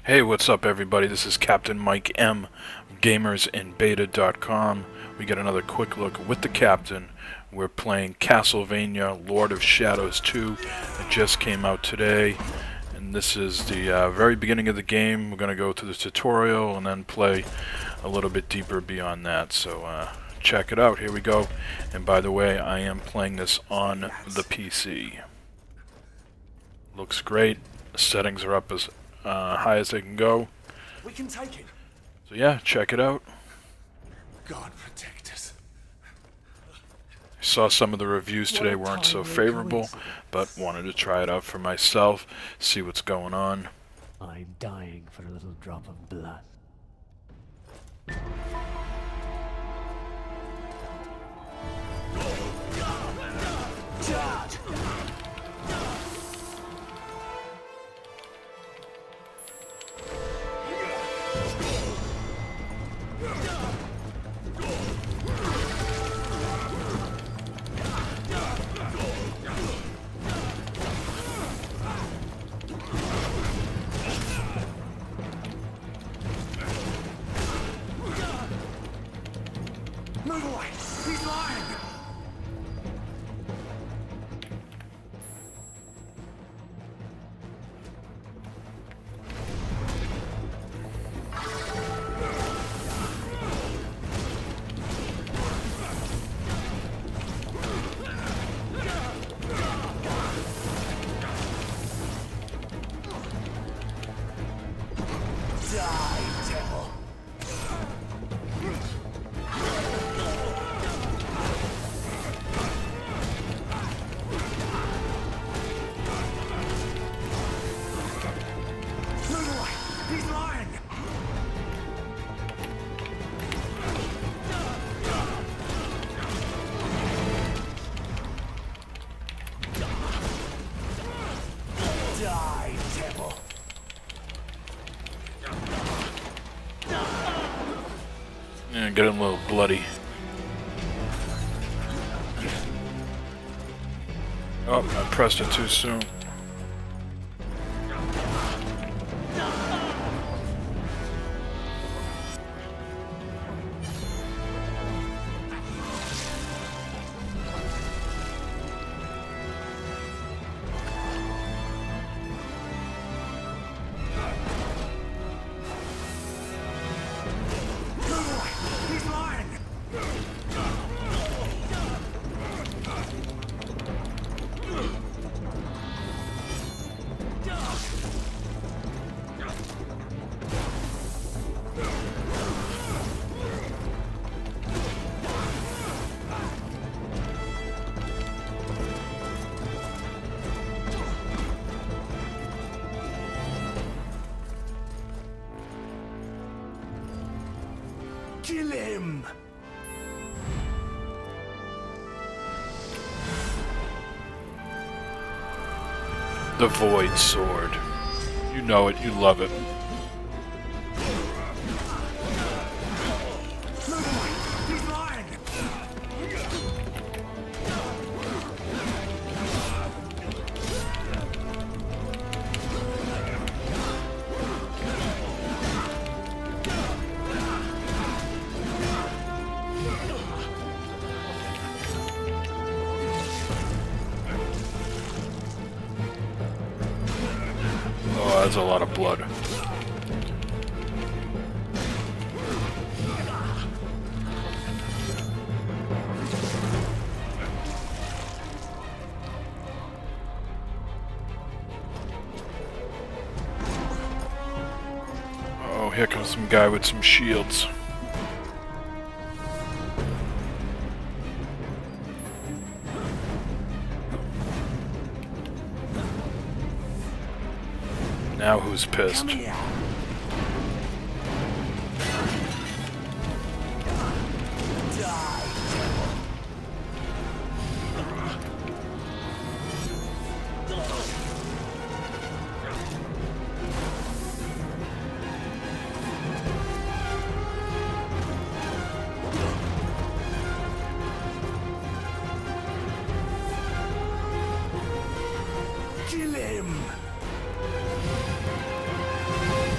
Hey, what's up everybody? This is Captain Mike M, gamersinbeta.com. We get another quick look with the Captain. We're playing Castlevania Lord of Shadows 2. It just came out today, and this is the very beginning of the game. We're going to go through the tutorial and then play a little bit deeper beyond that. So check it out. Here we go. And by the way, I am playing this on the PC. Looks great. The settings are up as high as they can go. We can take it. So yeah, check it out. God protect us. I saw some of the reviews today weren't so favorable, but wanted to try it out for myself, see what's going on. I'm dying for a little drop of blood. Charge! Move away! He's lying! Die, devil! Move away! He's lying! Die, devil! Yeah, get a little bloody. Oh, I pressed it too soon. He's lying! Kill him! The Void Sword. You know it, you love it. Move away! He's lying! Oh, that's a lot of blood. Oh, here comes some guy with some shields. Now who's pissed? Come here! Die, devil! Kill him!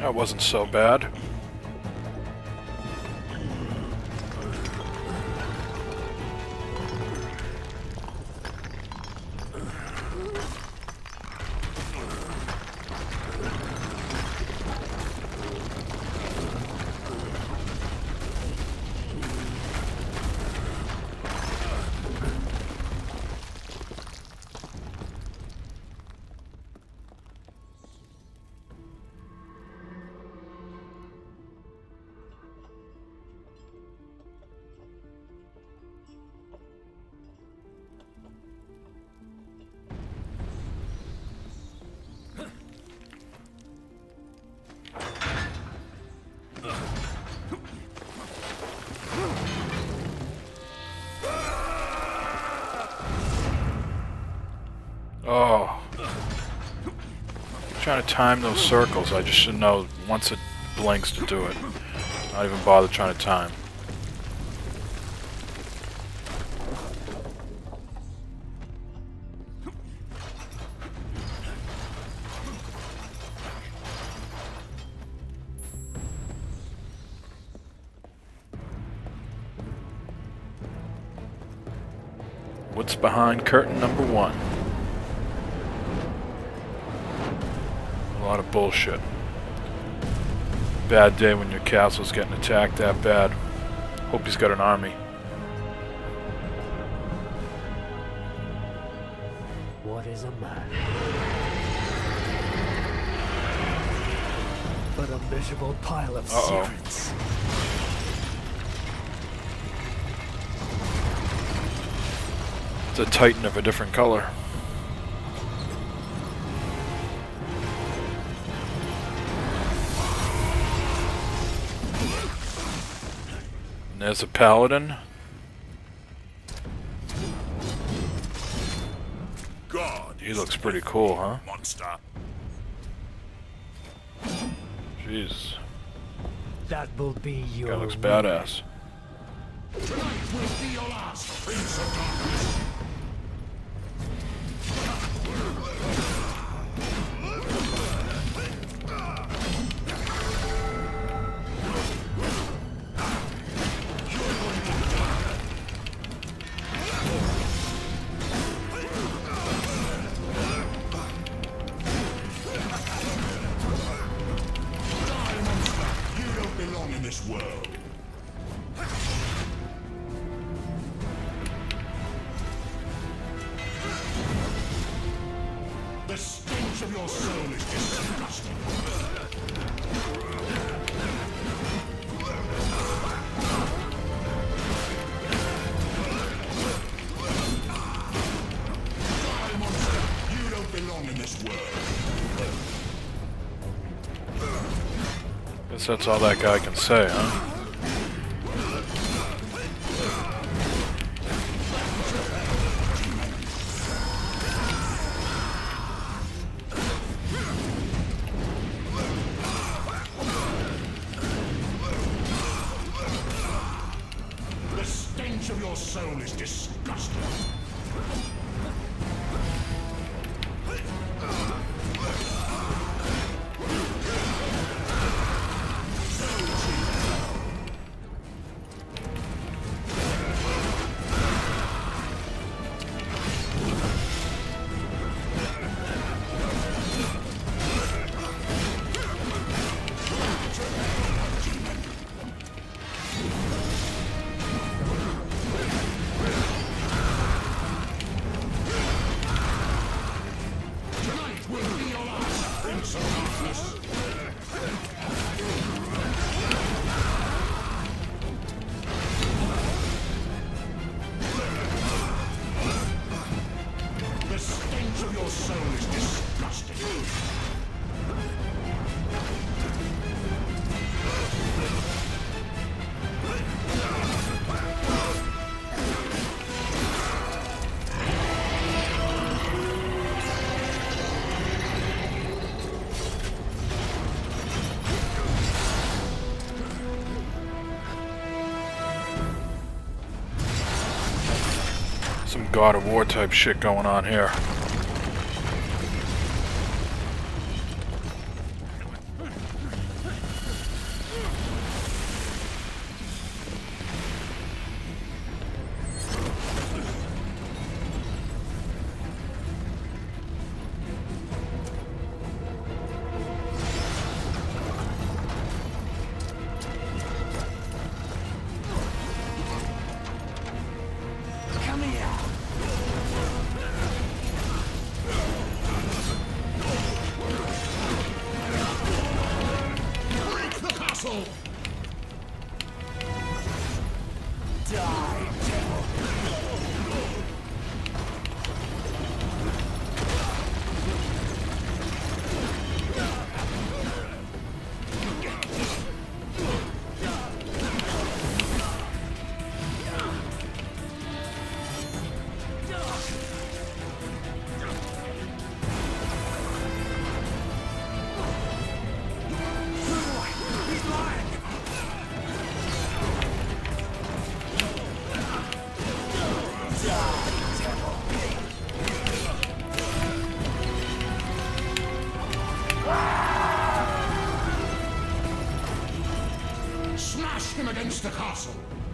That wasn't so bad. Oh. Trying to time those circles. I just should know once it blinks to do it. Not even bother trying to time. What's behind curtain number 1? A lot of bullshit. Bad day when your castle's getting attacked that bad. Hope he's got an army. What is a man? But a miserable pile of secrets. It's a titan of a different color. And there's a paladin. God, He looks pretty cool, huh? monster. Jeez. That will be your Guy looks ruin. badass. Tonight will be your last, Prince of Darkness. You don't belong in this world. The stench of your soul is disgusting. Die, monster! You don't belong in this world. Guess that's all that guy can say, huh? The stench of your soul is disgusting. Tonight will be your last, Prince of Darkness. The stench of your soul is disgusting. Some God of War type shit going on here. castle.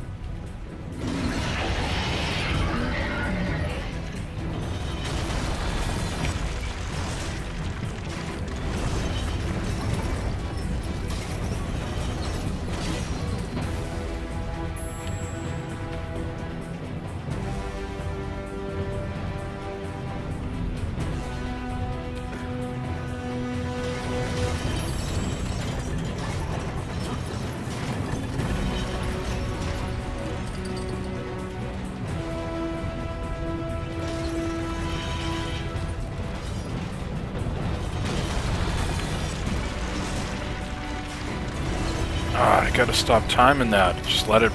I gotta stop timing that. Just let it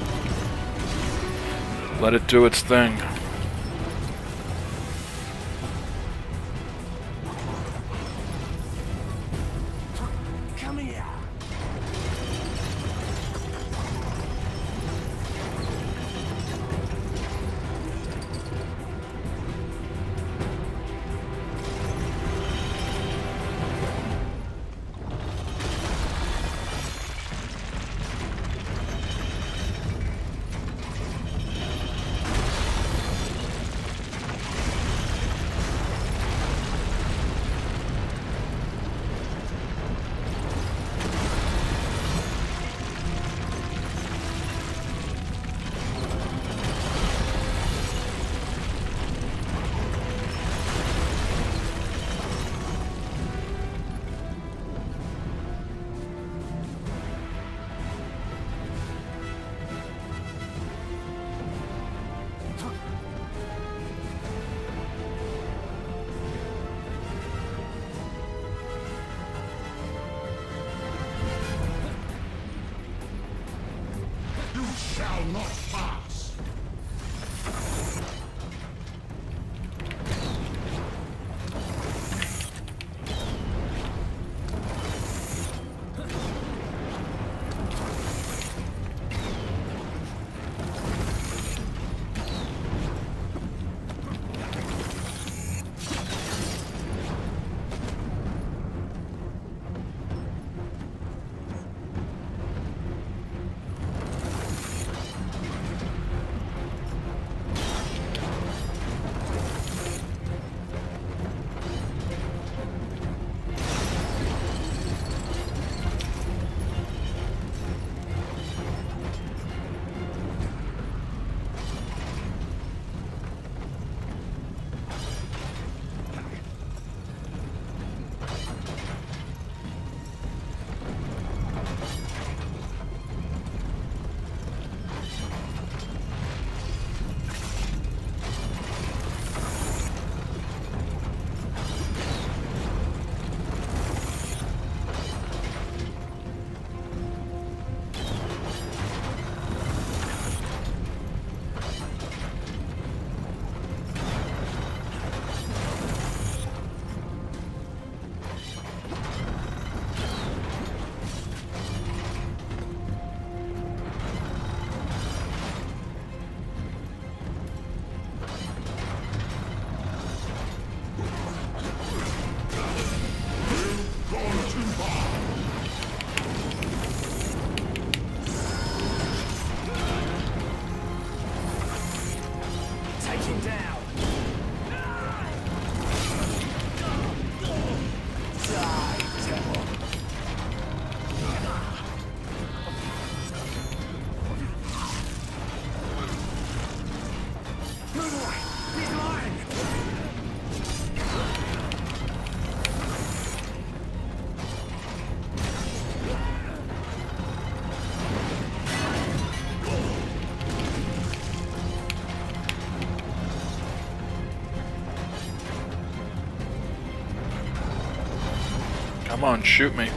do its thing. Come here. Shall not pass. Come on, shoot me.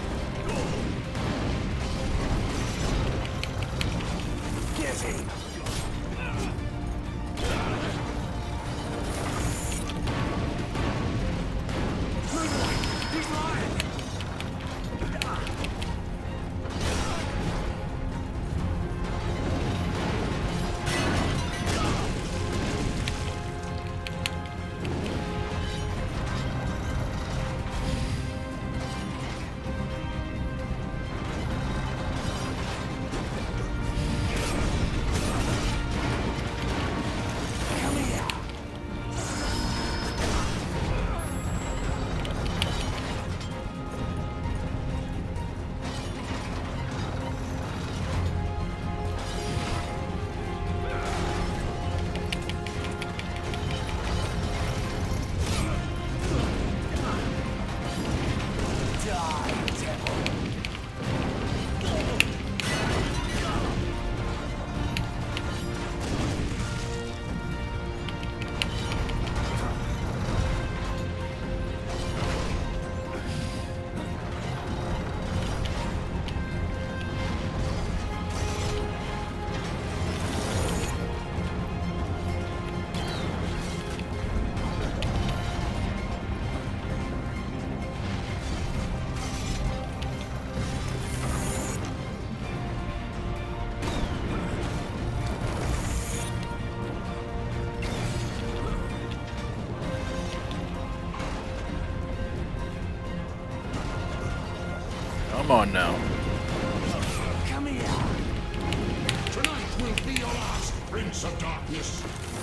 Come on now. Come here. Tonight will be your last, Prince of Darkness.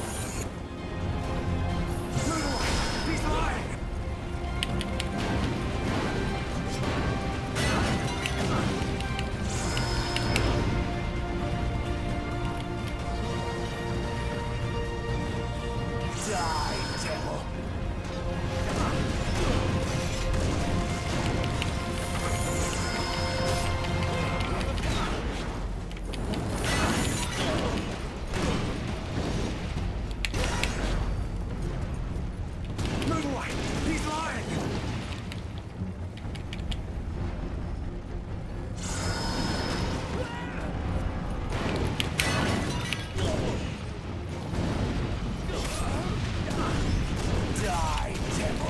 He's lying. Die, devil. Moonlight, he's lying. Die, devil.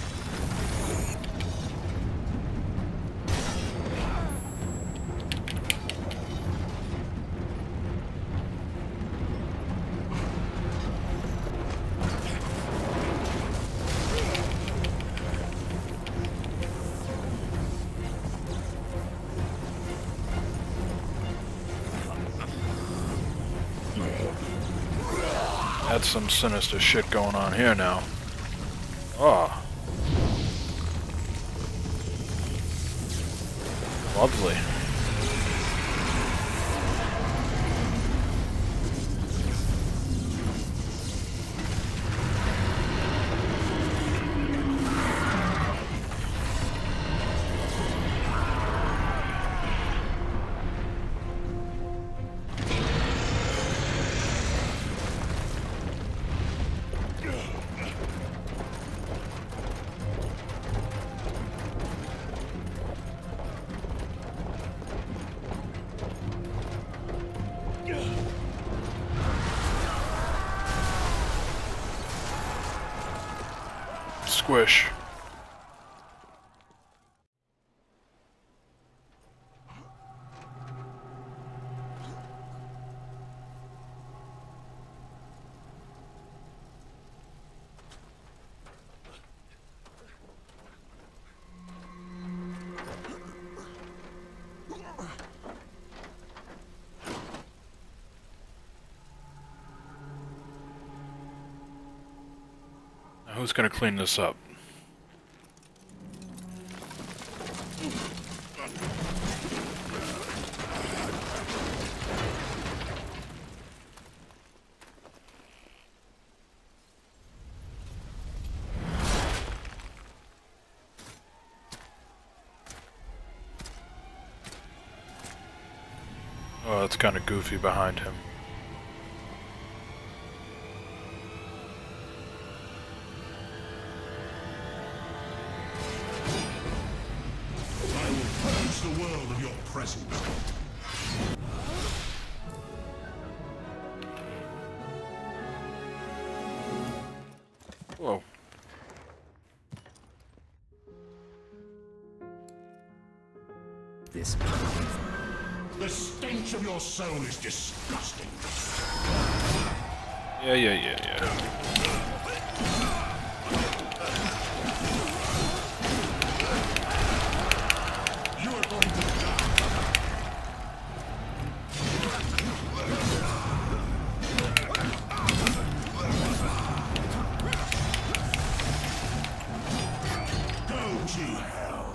That's some sinister shit going on here now. Oh. Lovely. Squish. Now who's gonna clean this up? Oh, that's kind of goofy behind him. I will purge the world of your presence. Whoa. This The stench of your soul is disgusting. Yeah. You are going to die. Go to hell.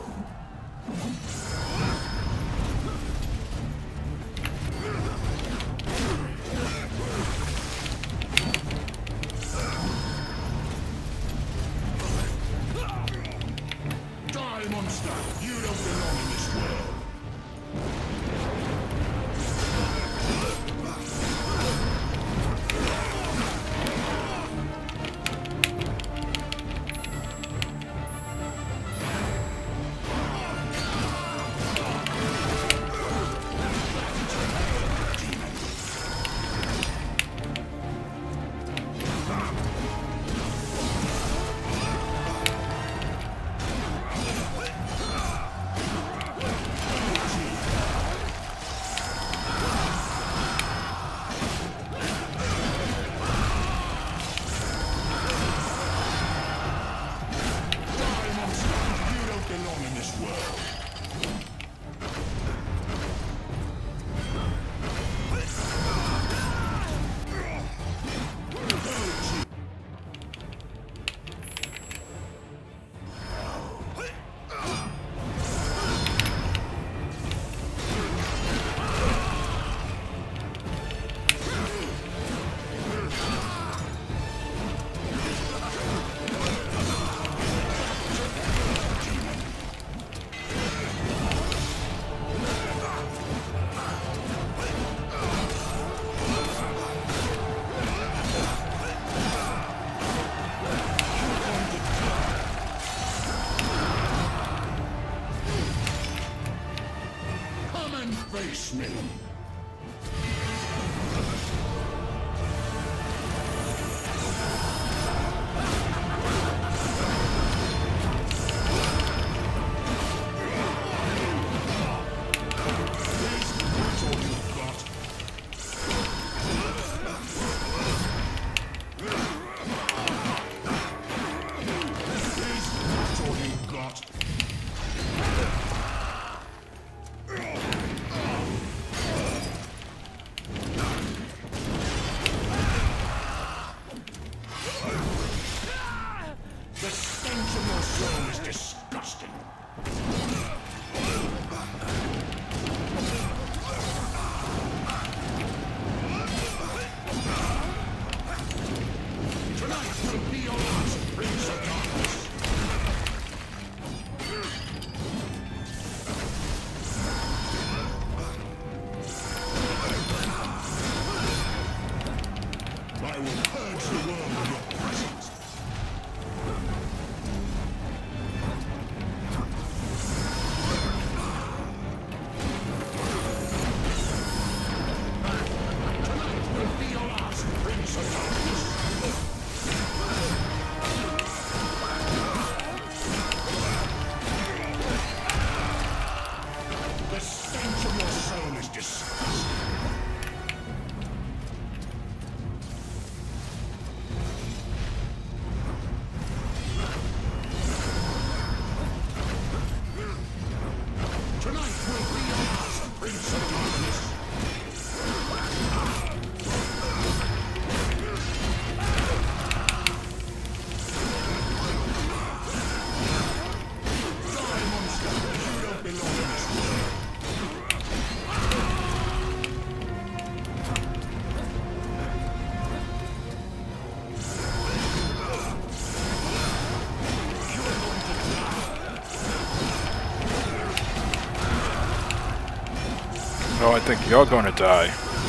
No, I think you're gonna die.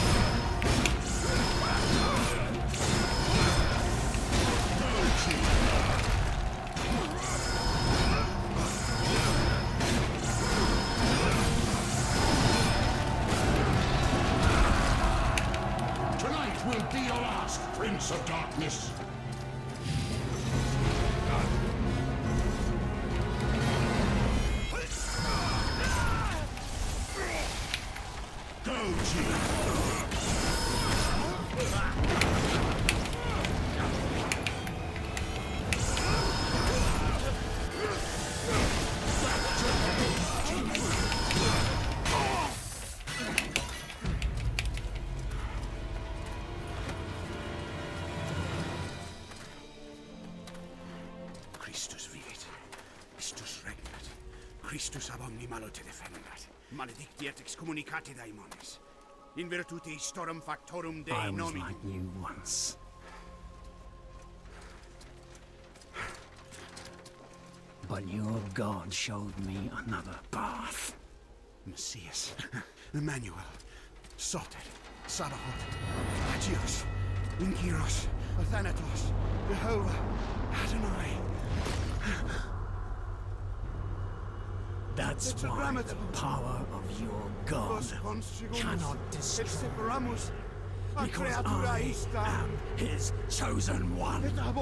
Tonight will be your last, Prince of Darkness. Christus vivit. Christus regnat. Christus ab omni malo te defendat. Maledictiat excommunicati daemones. In virtute istorum factorum Dei I was nomi. like you once. But your God showed me another path. Messias. Emmanuel. Soter. Sabaoth. Agios. Inkyros. Athanatos. Jehovah. Adonai. That's why the power of your God cannot destroy. Because I am his chosen one.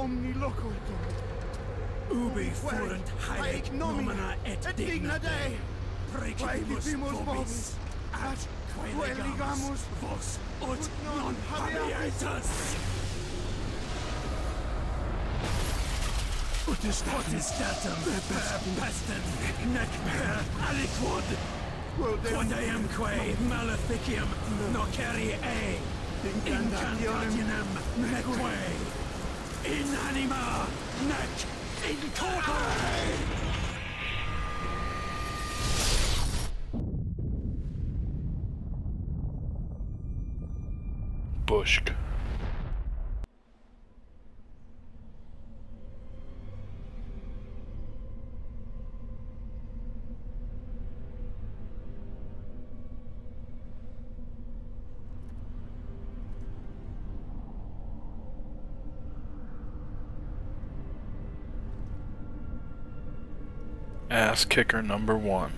Ubi fuerent haec nomina et digna Dei. Praecipimus vobis, at quae legamus vos ut non habeatus. Potestatem per pestem nec per aliquod quodamque maleficium nocere incantationem neque in anima nec in corpore. Bushk. Ass kicker number 1.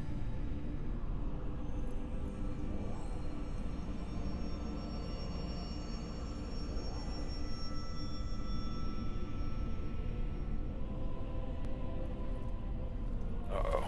Uh-oh.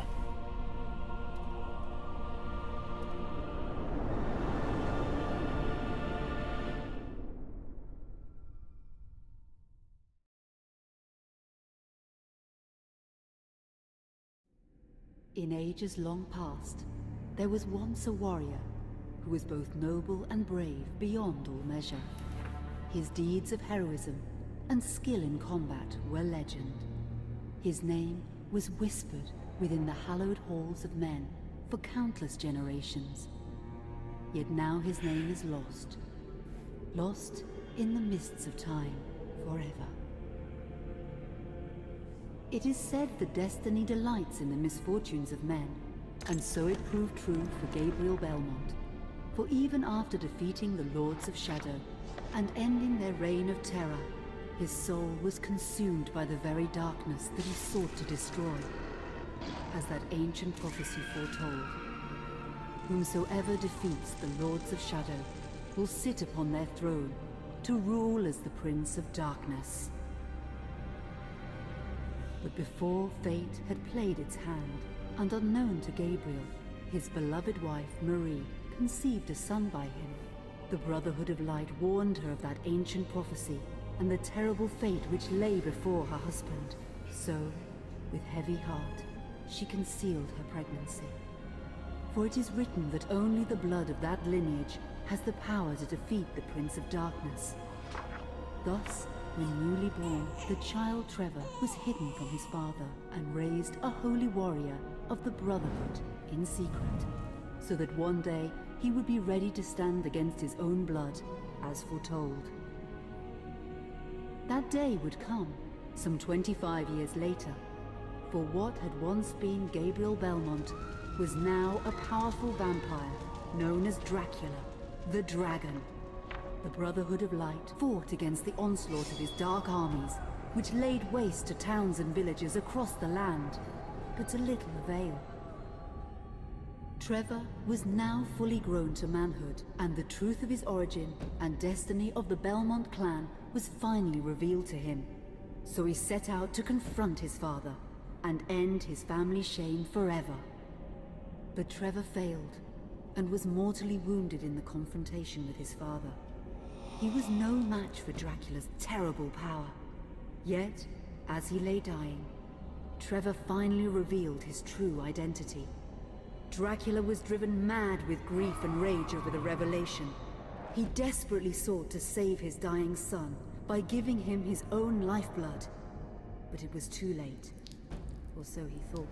In ages long past, there was once a warrior who was both noble and brave beyond all measure. His deeds of heroism and skill in combat were legend. His name was whispered within the hallowed halls of men for countless generations. Yet now his name is lost. Lost in the mists of time forever. It is said that destiny delights in the misfortunes of men, and so it proved true for Gabriel Belmont. For even after defeating the Lords of Shadow and ending their reign of terror, his soul was consumed by the very darkness that he sought to destroy, as that ancient prophecy foretold. Whomsoever defeats the Lords of Shadow will sit upon their throne to rule as the Prince of Darkness. But before fate had played its hand, and unknown to Gabriel, his beloved wife, Marie, conceived a son by him. The Brotherhood of Light warned her of that ancient prophecy and the terrible fate which lay before her husband. So, with heavy heart, she concealed her pregnancy. For it is written that only the blood of that lineage has the power to defeat the Prince of Darkness. Thus, when newly born, the child Trevor was hidden from his father and raised a holy warrior of the Brotherhood in secret, so that one day he would be ready to stand against his own blood, as foretold. That day would come, some 25 years later, for what had once been Gabriel Belmont was now a powerful vampire known as Dracula, the Dragon. The Brotherhood of Light fought against the onslaught of his dark armies, which laid waste to towns and villages across the land, but to little avail. Trevor was now fully grown to manhood, and the truth of his origin and destiny of the Belmont clan was finally revealed to him. So he set out to confront his father and end his family's shame forever. But Trevor failed and was mortally wounded in the confrontation with his father. He was no match for Dracula's terrible power. Yet, as he lay dying, Trevor finally revealed his true identity. Dracula was driven mad with grief and rage over the revelation. He desperately sought to save his dying son by giving him his own lifeblood. But it was too late, or so he thought.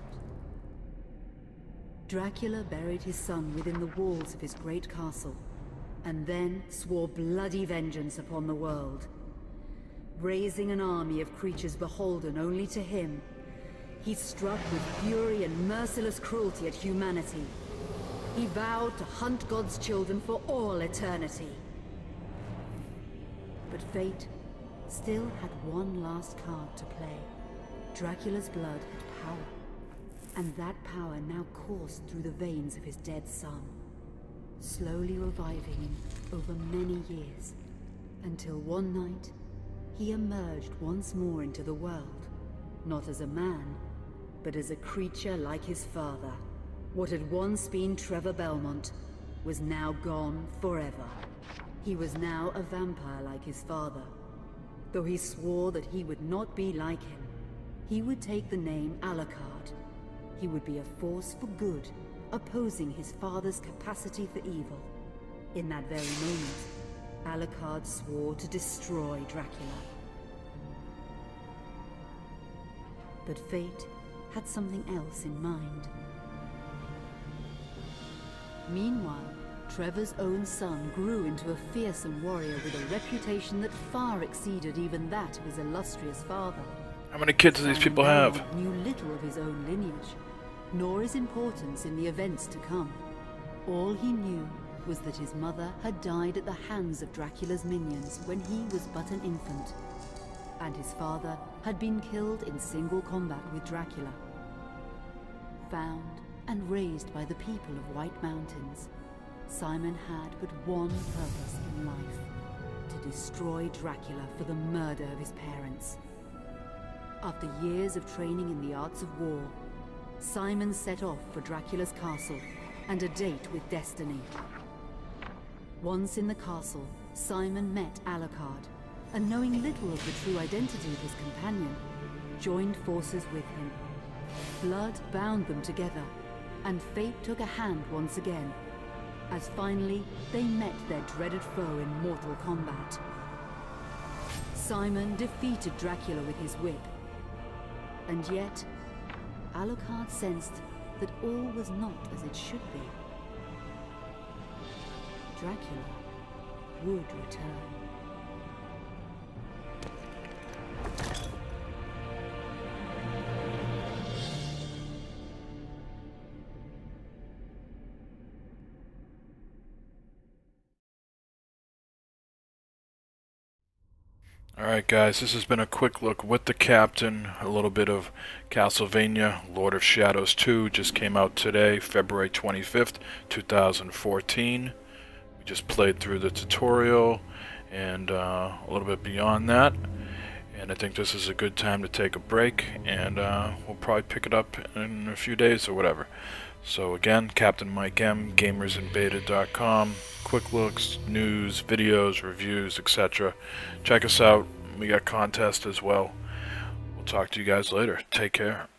Dracula buried his son within the walls of his great castle, and then swore bloody vengeance upon the world. Raising an army of creatures beholden only to him, he struck with fury and merciless cruelty at humanity. He vowed to hunt God's children for all eternity. But fate still had one last card to play. Dracula's blood had power, and that power now coursed through the veins of his dead son, slowly reviving him over many years, until one night he emerged once more into the world, not as a man, but as a creature like his father. What had once been Trevor Belmont was now gone forever. He was now a vampire like his father. Though he swore that he would not be like him, he would take the name Alucard. He would be a force for good, opposing his father's capacity for evil. In that very moment, Alucard swore to destroy Dracula. But fate had something else in mind. Meanwhile, Trevor's own son grew into a fearsome warrior with a reputation that far exceeded even that of his illustrious father. How many kids do these people have? Belmont knew little of his own lineage, nor his importance in the events to come. All he knew was that his mother had died at the hands of Dracula's minions when he was but an infant, and his father had been killed in single combat with Dracula. Found and raised by the people of White Mountains, Simon had but one purpose in life: to destroy Dracula for the murder of his parents. After years of training in the arts of war, Simon set off for Dracula's castle and a date with destiny. Once in the castle, Simon met Alucard, and knowing little of the true identity of his companion, joined forces with him. Blood bound them together, and fate took a hand once again, as finally they met their dreaded foe in mortal combat. Simon defeated Dracula with his whip, and yet Alucard sensed that all was not as it should be. Dracula would return. Alright guys, this has been a quick look with the Captain, a little bit of Castlevania, Lord of Shadows 2, just came out today, February 25th, 2014. We just played through the tutorial and a little bit beyond that, and I think this is a good time to take a break, and we'll probably pick it up in a few days or whatever. So again, Captain Mike M, gamersinbeta.com. Quick looks, news, videos, reviews, etc. Check us out. We got contests as well. We'll talk to you guys later. Take care.